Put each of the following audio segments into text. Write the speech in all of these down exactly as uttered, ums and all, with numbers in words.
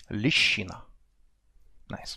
Лещина. Найс.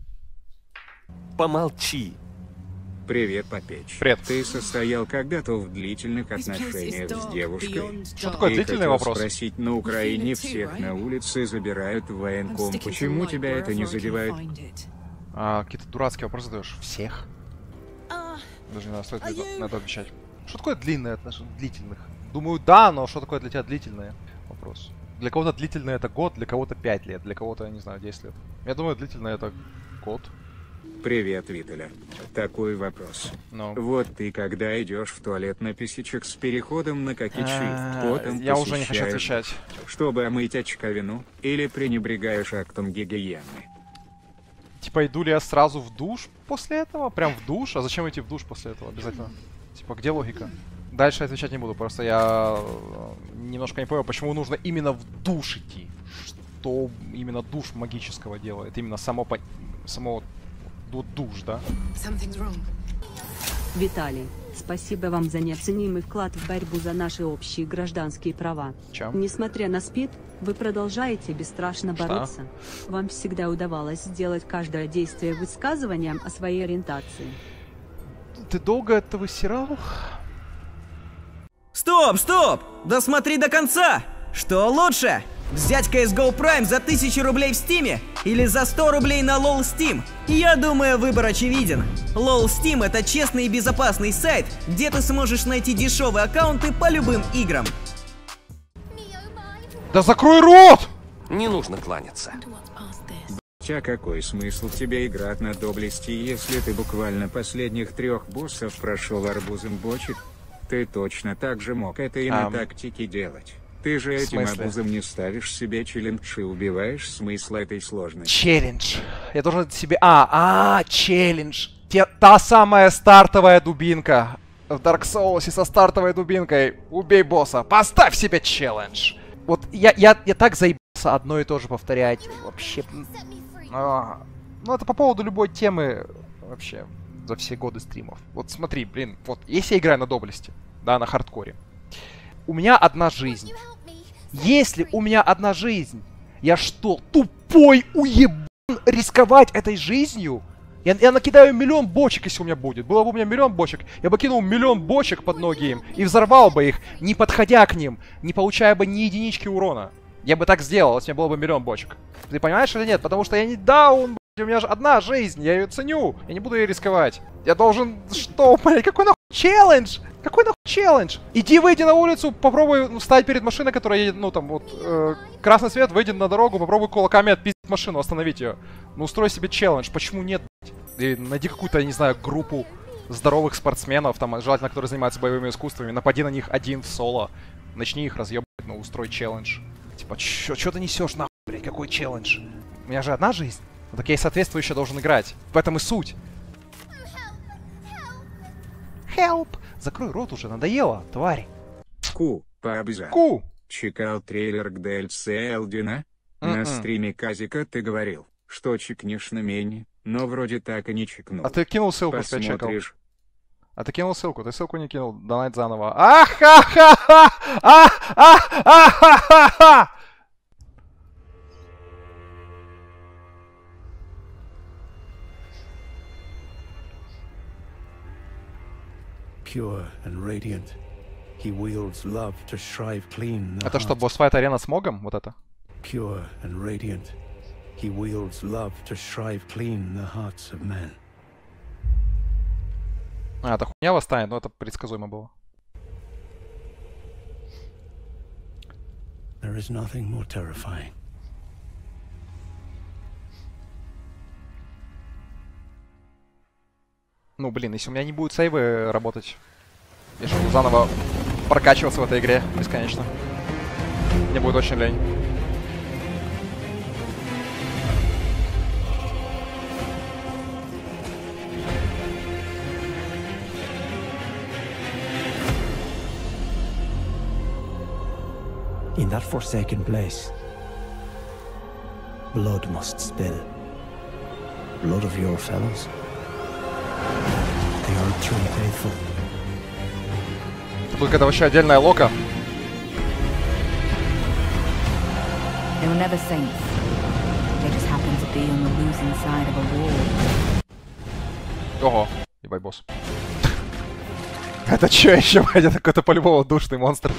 Помолчи. Привет, Попеч. Привет. Ты состоял когда-то в длительных отношениях с девушкой? Что такое И длительный хотел вопрос? спросить, на Украине всех на улице забирают в военком. Почему тебя это не задевает? А, какие-то дурацкие вопросы задаешь. Всех? Даже не надо, стоит на это отвечать. Что такое длинное отношение? Длительных? Думаю, да, но что такое для тебя длительное? Вопрос. Для кого-то длительное это год, для кого-то пять лет, для кого-то, я не знаю, десять лет. Я думаю, длительное это год. Привет, Виталя. Такой вопрос. No. Вот ты когда идешь в туалет на писечек с переходом на какие shift, потом я уже не хочу отвечать. Чтобы омыть очковину, или пренебрегаешь актом гигиены? Типа, иду ли я сразу в душ после этого? Прям в душ? А зачем идти в душ после этого обязательно? Типа, где логика? Дальше отвечать не буду, просто я немножко не понял, почему нужно именно в душ идти. Что именно душ магического делает? Именно само, по... само душ, да? Виталий, спасибо вам за неоценимый вклад в борьбу за наши общие гражданские права. Чем? Несмотря на СПИД, вы продолжаете бесстрашно Что? бороться. Вам всегда удавалось сделать каждое действие высказыванием о своей ориентации. Ты долго это высирал? Стоп, стоп! Досмотри до конца! Что лучше? Взять си эс го Prime за тысячу рублей в Стиме или за сто рублей на лол Steam? Я думаю, выбор очевиден. лол Steam — это честный и безопасный сайт, где ты сможешь найти дешевые аккаунты по любым играм. Да закрой рот! Не нужно кланяться. А какой смысл тебе играть на доблести, если ты буквально последних трех боссов прошел арбузом бочек? Ты точно так же мог это и на um, тактике делать. Ты же этим арбузом не ставишь себе челлендж и убиваешь смысл этой сложности. Челлендж. Я должен себе... А, а, челлендж. Те, та самая стартовая дубинка. В Dark Souls со стартовой дубинкой. Убей босса. Поставь себе челлендж. Вот я, я, я так заебался одно и то же повторять. Вообще... А, ну это по поводу любой темы вообще за все годы стримов. Вот смотри, блин, вот если я играю на доблести, да, на хардкоре, у меня одна жизнь. Если у меня одна жизнь, я что, тупой уебан рисковать этой жизнью? Я, я накидаю миллион бочек, если у меня будет. Было бы у меня миллион бочек, я бы кинул миллион бочек под ноги им и взорвал бы их, не подходя к ним, не получая бы ни единички урона. Я бы так сделал, если у меня было бы миллион бочек. Ты понимаешь или нет? Потому что я не даун, блядь, у меня же одна жизнь, я ее ценю. Я не буду ее рисковать. Я должен... Что, блядь, какой нахуй челлендж? Какой нахуй челлендж? Иди, выйди на улицу, попробуй встать перед машиной, которая едет, ну там вот, э, красный свет, выйди на дорогу, попробуй кулаками отпиздить машину, остановить ее. Ну устрой себе челлендж, почему нет, блядь? И найди какую-то, я не знаю, группу здоровых спортсменов, там, желательно, которые занимаются боевыми искусствами, напади на них один в соло, начни их разъебать, ну устрой челлендж. Типа, чё, чё ты несешь нахуй, блядь, какой челлендж? У меня же одна жизнь, ну так я и соответствующе должен играть. В этом и суть. Help! Закрой рот уже, надоело, тварь. Ку, пообза. Ку! Чекал трейлер к ди эл си Элдина? На стриме Казика ты говорил, что чекнешь на мень, но вроде так и не чекнул. А ты кинул ссылку, что я чекал. Посмотришь. А ты кинул ссылку, ты ссылку не кинул, донать заново. Ахахаха! Ахахаха! Pure and radiant, he wields love to shrive clean the Это что, heart. босс-файт арена с Могом? Вот это? Pure and radiant, he wields love to shrive clean the hearts of men. А, это хуйня восстанет, но это предсказуемо было. There is nothing more terrifying. Ну, блин, если у меня не будет сейвы работать, я же буду заново прокачиваться в этой игре бесконечно. Мне будет очень лень. In that forsaken place, blood must spill. Blood of your fellows. They are true faithful. Это будет какая-то вообще отдельная лока. They were never saints. I just happen to be on the losing side of a war. Ого, ебай босс. Это чё еще, блядь? Это какой-то по-любому душный монстр.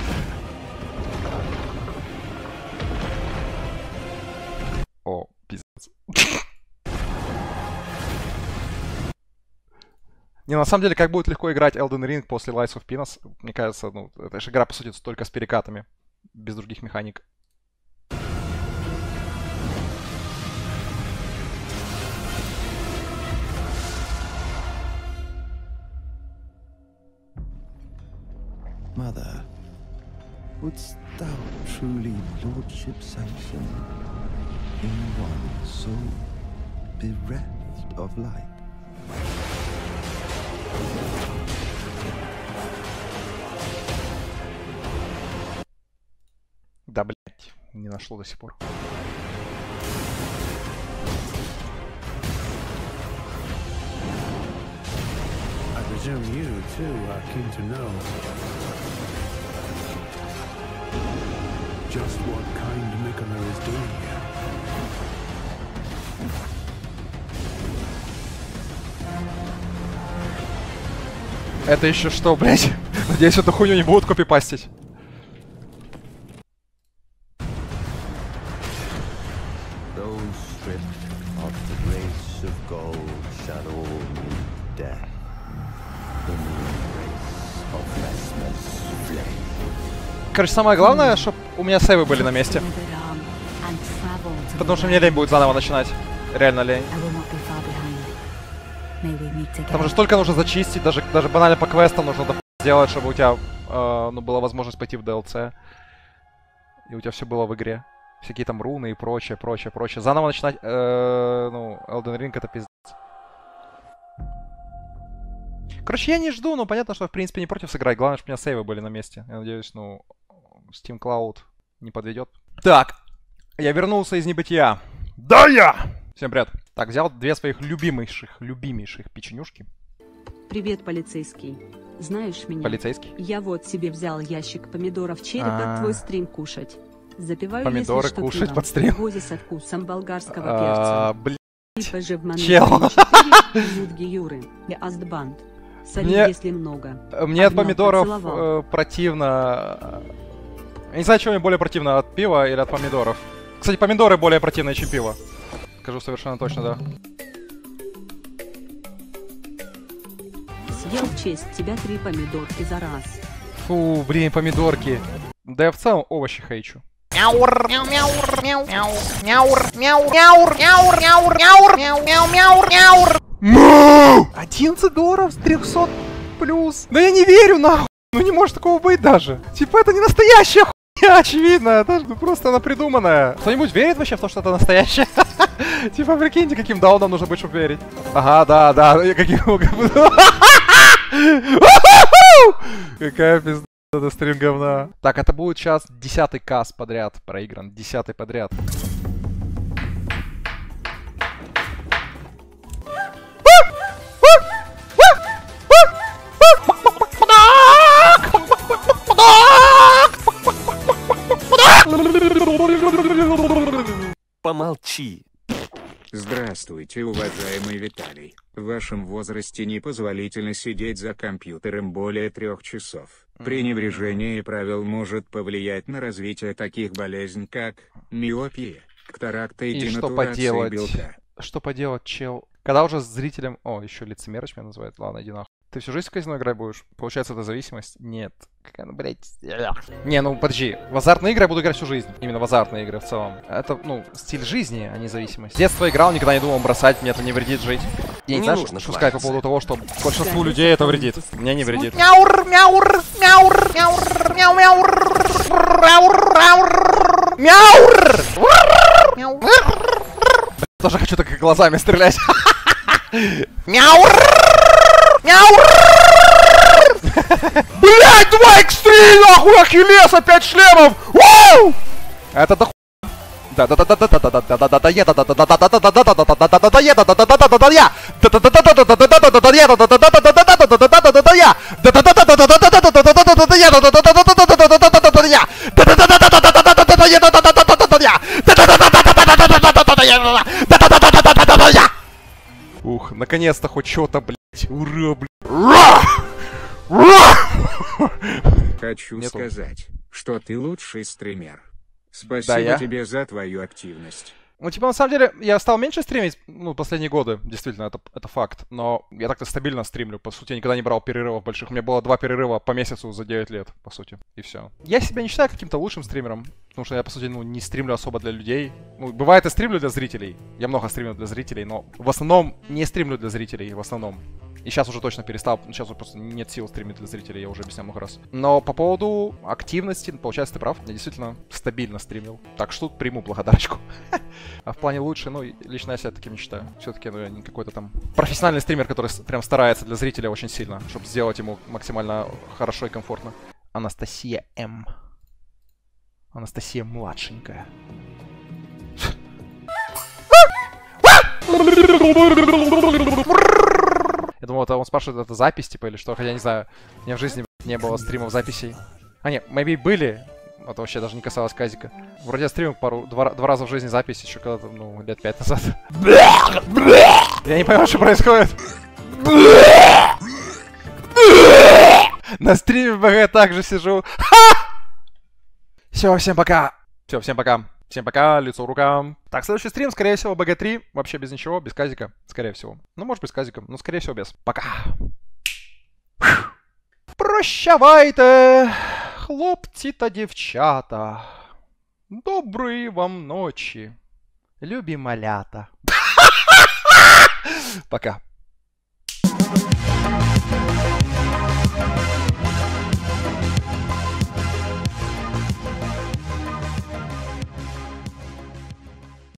О, пиздец. Не, на самом деле, как будет легко играть Elden Ring после Lies of P. Мне кажется, ну, это же игра, по сути, только с перекатами. Без других механик. Mother, wouldst thou truly lordship sanction in one so bereft of light? Да, блядь, не нашло до сих пор. I presume you, too, are keen to know just what kind Miquella is doing here. Это еще что, блядь? Надеюсь, эту хуйню не будут копипастить. Короче, самое главное, чтобы у меня сейвы были на месте. Потому что мне лень будет заново начинать. Реально лень. Там же столько нужно зачистить, даже, даже банально по квестам нужно сделать, чтобы у тебя э, ну, была возможность пойти в ди эл си. И у тебя все было в игре. Всякие там руны и прочее, прочее, прочее. Заново начинать, э, ну, Elden Ring это пиздец. Короче, я не жду, но понятно, что в принципе не против сыграть. Главное, чтобы у меня сейвы были на месте. Я надеюсь, ну, Steam Cloud не подведет. Так, я вернулся из небытия. Да я! Всем привет. Так, взял две своих любимейших, любимейших печенюшки. Привет, полицейский. Знаешь меня? Полицейский? Я вот себе взял ящик помидоров черри под твой стрим кушать. Запиваю, помидоры если что, кушать пивом. под стрим? Гози со вкусом болгарского А, перца. блядь. И пожив Чел. Зудги Юры. И Астбанд. Соли, Мне- если много. Мне от Одно помидоров поцеловал. э, противно. Я не знаю, что мне более противно, от пива или от помидоров. Кстати, помидоры более противные, чем пиво. Скажу совершенно точно, да. Съел в честь тебя три помидорки за раз. Фу, блин, помидорки. Да я в целом овощи хейчу. Мяур, мяу, мяур, мяу, мяу, мяур, мяур, мяур, мяур, мяур, мяур, мяу, мяу, мяур, мяур. одиннадцать долларов с трехсот плюс. Да я не верю, нахуй. Ну не может такого быть даже. Типа это не настоящая хуйня, очевидно. Это же просто она придуманная. Кто-нибудь верит вообще в то, что это настоящее? Типа прикиньте, каким дауном нужно быть, чтобы верить. Ага, да, да. Каким... Какая пизда. Это стрим говна. Так, это будет сейчас десятый касс подряд проигран. Десятый подряд. Помолчи. Здравствуйте, уважаемый Виталий. В вашем возрасте непозволительно сидеть за компьютером более трех часов. Пренебрежение правил может повлиять на развитие таких болезней, как миопия, катаракта и, И что денатурация поделать? белка. Что поделать, чел? Когда уже зрителям... О, еще лицемерочь меня называют. Ладно, иди нахуй. Ты всю жизнь в казино играть будешь? Получается, это зависимость? Нет. Какая, ну, блядь. Не, ну, подожди. В азартные игры я буду играть всю жизнь. Именно в азартные игры в целом. Это, ну, стиль жизни, а не зависимость. С детства играл, никогда не думал бросать, мне это не вредит жить. Я не, Не знаю, нужно что сказать по хвастаться. поводу того, что большинству людей это вредит. Мне не вредит. Мяур, мяур, мяур, мяур, мяу, мяур, мяур, мяур, мяур. Мяур. Тоже хочу так глазами стрелять. Мяур! Мяур! Блять, два икс три, нахуй, Ахиллес, опять шлемов! Воу! Это до да да да да да да да да да да да я да да да да да да да да да да да да да я да да да да да да да я да да да да да да да да да да я да да да да да да да да да да да да я да да да да да да да да да да да да да я да да да да да да да да да да я да да да да да да да да да да я да да да да да да да я да да да да да да да да да да да я наконец-то хоть что-то, блядь. Ура, блядь. Хочу Нету. сказать, что ты лучший стример. Да, Спасибо я? тебе за твою активность. Ну, типа, на самом деле, я стал меньше стримить, ну, последние годы, действительно, это, это факт. Но я так-то стабильно стримлю, по сути, я никогда не брал перерывов больших. У меня было два перерыва по месяцу за девять лет, по сути, и все. Я себя не считаю каким-то лучшим стримером, потому что я, по сути, ну, не стримлю особо для людей. Ну, бывает, и стримлю для зрителей. Я много стримлю для зрителей, но в основном не стримлю для зрителей, в основном. И сейчас уже точно перестал, сейчас уже просто нет сил стримить для зрителей, я уже объяснял много раз. Но по поводу активности, получается, ты прав, я действительно стабильно стримил. Так что тут приму благодарочку. А в плане лучше, ну, лично я себя таким не считаю. Все-таки, ну, я не какой-то там профессиональный стример, который с- прям старается для зрителя очень сильно, чтобы сделать ему максимально хорошо и комфортно. Анастасия М. Анастасия младшенькая. Я думал, это он спрашивает, это запись, типа, или что, хотя я не знаю. У меня в жизни не было стримов записей. А, нет, maybe были. Это вообще даже не касалось Казика. Вроде я стримил пару, два, два раза в жизни запись, еще когда-то, ну, лет пять назад. Я не понимаю, что происходит. На стриме БГ также сижу. Все, всем пока. Все, всем пока. Всем пока, лицо рукам. Так, следующий стрим, скорее всего, бэ гэ три. Вообще без ничего, без Казика, скорее всего. Ну, может, без Казика, но, скорее всего, без. Пока. Прощавайте, хлопці та дівчата. Доброї вам ночі, любі малята. Пока.